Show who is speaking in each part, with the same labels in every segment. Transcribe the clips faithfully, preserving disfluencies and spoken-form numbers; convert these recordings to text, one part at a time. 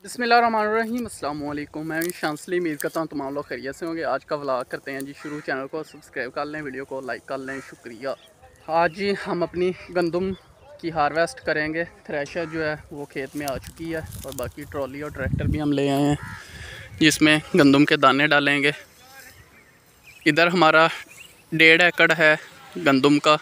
Speaker 1: बिस्मिल्लाहिर्रहमानिर्रहीम, अस्सलाम वालेकुम। मैं शांसली, उम्मीद करता हूँ तमाम लोग खैरियत से होंगे। आज का व्लॉग करते हैं जी शुरू। चैनल को सब्सक्राइब कर लें, वीडियो को लाइक कर लें, शुक्रिया। आज जी हम अपनी गंदम की हार्वेस्ट करेंगे। थ्रेशर जो है वो खेत में आ चुकी है और बाकी ट्रॉली और ट्रैक्टर भी हम ले आए हैं जिसमें गंदम के दाने डालेंगे। इधर हमारा डेढ़ एकड़ है गंदम का,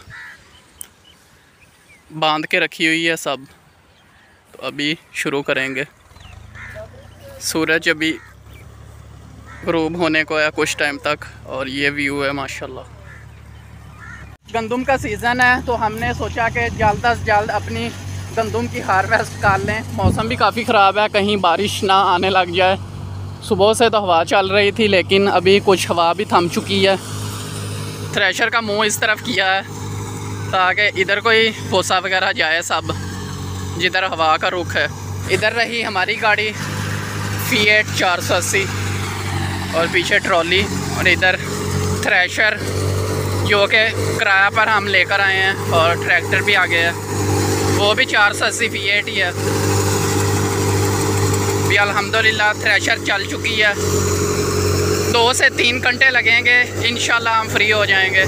Speaker 1: बांध के रखी हुई है सब। तो अभी शुरू करेंगे। सूरज अभी ग़रूब होने को है कुछ टाइम तक और ये व्यू है माशाल्लाह। गंदम का सीज़न है तो हमने सोचा कि जल्द अज जल्द अपनी गंदम की हार्वेस्ट कर लें। मौसम भी काफ़ी ख़राब है, कहीं बारिश ना आने लग जाए। सुबह से तो हवा चल रही थी लेकिन अभी कुछ हवा भी थम चुकी है। थ्रेशर का मुंह इस तरफ किया है ताकि इधर कोई भूसा वगैरह जाए सब जिधर हवा का रुख है। इधर रही हमारी गाड़ी फीएट चार सौ अस्सी और पीछे ट्रॉली, और इधर थ्रेशर जो कि किराया पर हम लेकर आए हैं, और ट्रैक्टर भी आ गया है, वो भी चार सौ अस्सी फीएट ही है। भी अल्हम्दुलिल्लाह थ्रेशर चल चुकी है। दो से तीन घंटे लगेंगे, इंशाल्लाह हम फ्री हो जाएंगे।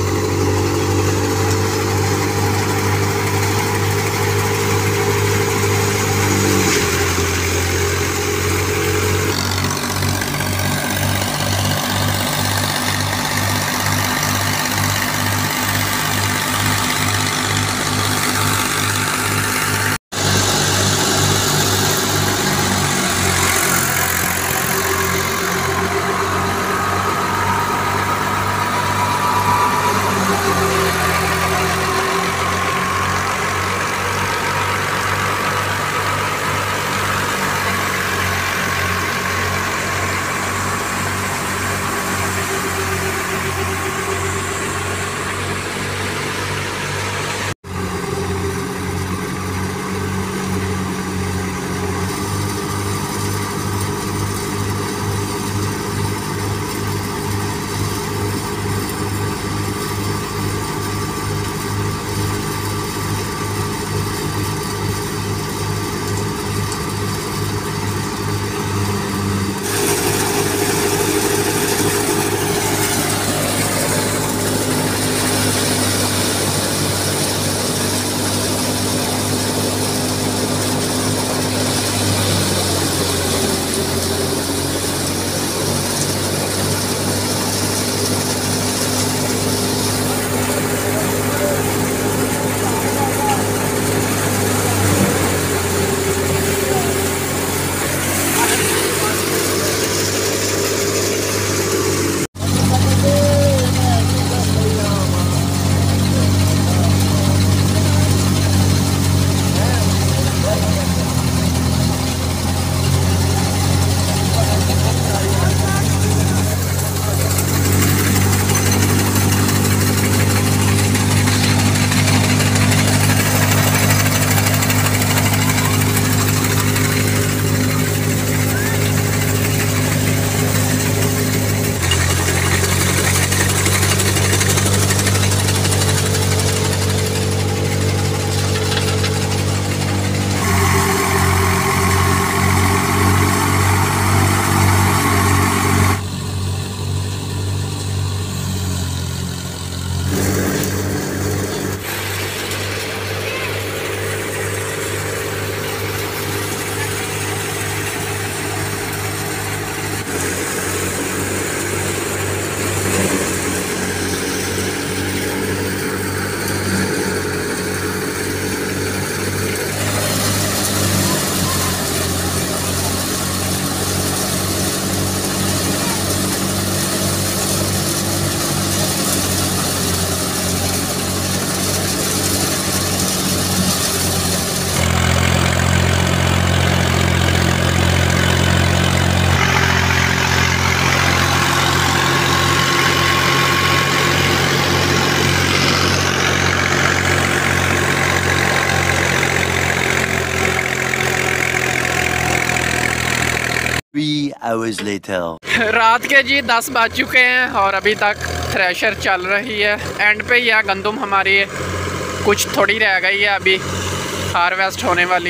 Speaker 2: Three hours later.
Speaker 1: रात के जी दस बज चुके हैं और अभी तक थ्रेशर चल रही है। एंड पे ही है गंदम हमारी, कुछ थोड़ी रह गई है अभी हार्वेस्ट होने वाली।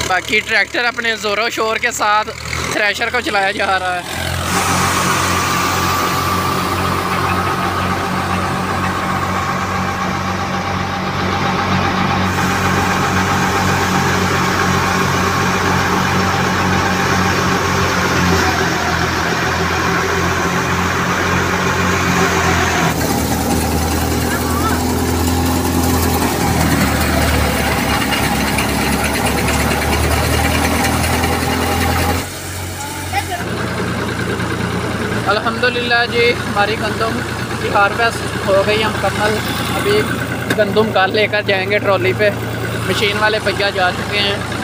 Speaker 1: बाकी ट्रैक्टर अपने ज़ोरों शोर के साथ थ्रेशर को चलाया जा रहा है। अल्हम्दुलिल्लाह जी, हमारी गंदम की हार्वेस्ट हो गई है मुकम्मल। अभी गंदम कल लेकर जाएंगे ट्रॉली पे। मशीन वाले भैया जा चुके हैं।